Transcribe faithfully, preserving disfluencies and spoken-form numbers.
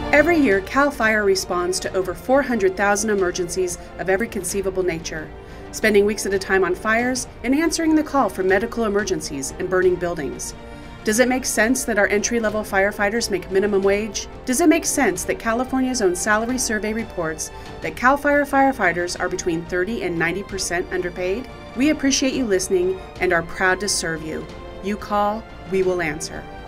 Every year, CAL FIRE responds to over four hundred thousand emergencies of every conceivable nature, spending weeks at a time on fires and answering the call for medical emergencies and burning buildings. Does it make sense that our entry-level firefighters make minimum wage? Does it make sense that California's own salary survey reports that CAL FIRE firefighters are between thirty and ninety percent underpaid? We appreciate you listening and are proud to serve you. You call, we will answer.